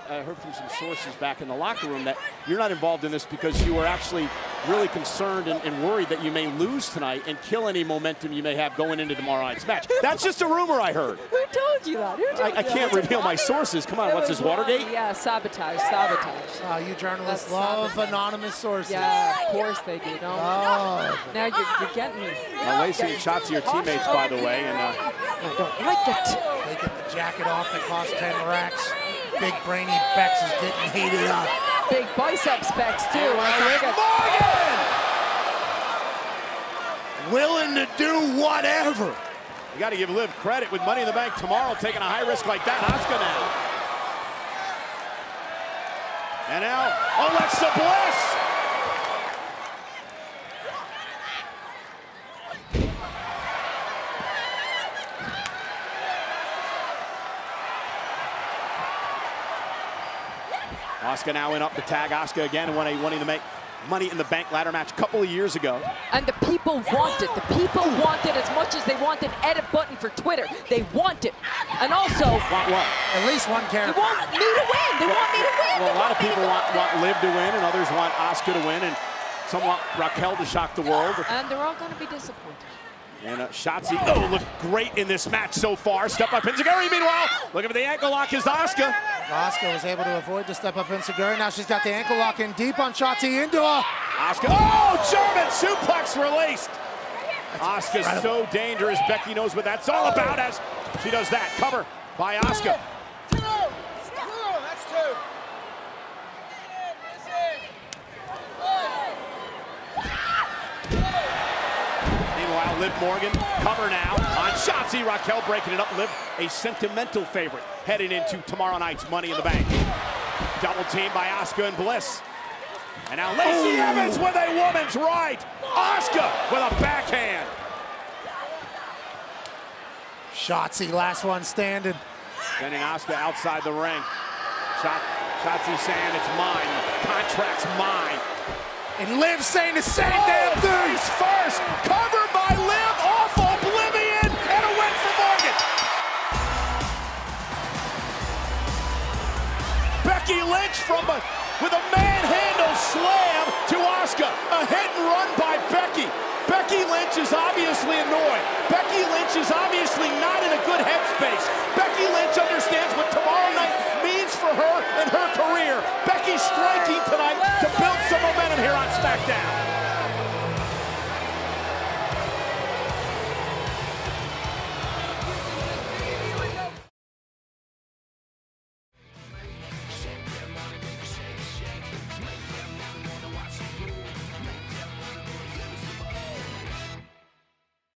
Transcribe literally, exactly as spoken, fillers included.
I heard from some sources back in the locker room that you're not involved in this because you were actually really concerned and, and worried that you may lose tonight and kill any momentum you may have going into tomorrow night's match. That's just a rumor I heard. Who told you that? Who told I, you I can't that? reveal my sources. Come on, It what's was this, Watergate? wrong. Yeah, sabotage, sabotage. Oh, you journalists That's love sabotage. anonymous sources. Yeah, of course they do. No. Oh. Now you're, you're getting me. Now, Lacey and Shotzi are teammates, by the way. And uh, I don't like it. Taking the jacket off that cost ten racks. Big brainy Bex is getting heated up. Big biceps specs too. Morgan! Willing to do whatever. You got to give Liv credit with Money in the Bank tomorrow, taking a high risk like that. Asuka now. And now, Alexa Bliss. Asuka now in up to tag Asuka again and won a wanting to make Money in the Bank ladder match a couple of years ago. And the people want it. The people want it as much as they want an edit button for Twitter. They want it. And also, want what? At least one they character. want me to win. They want me to win. Well, They a lot of me to people win. want, want Liv to win, and others want Asuka to win, and some want Raquel to shock the world. And they're all going to be disappointed. And uh, Shotzi, oh, looked great in this match so far. Step up Enziguri, meanwhile, looking for the ankle lock is Asuka. Asuka was able to avoid the step up in Segura. Now she's got the ankle lock in deep on Shotzi into a. Asuka, oh, German suplex released. Asuka's so dangerous. Becky knows what that's all about as she does that. Cover by Asuka. Two. Two. That's two. Meanwhile, Liv Morgan, cover now on Shotzi. Raquel breaking it up. Liv, a sentimental favorite heading into tomorrow night's Money in the Bank. Double team by Asuka and Bliss. And now Lacey oh. Evans with a woman's right. Asuka with a backhand. Shotzi, last one standing. Sending Asuka outside the ring. Shot, Shotzi saying it's mine. Contract's mine. And Liv saying the same Oh, damn thing. face first. Cover by Liv off Oblivion. And a win for Morgan. Becky Lynch from a, with a manhandle slam to Asuka. A hit and run by Becky. Becky Lynch is obviously annoyed. Becky Lynch is obviously not in a good headspace. Becky Lynch understands what tomorrow night means for her and her career. Becky's striking tonight to build some momentum here on SmackDown.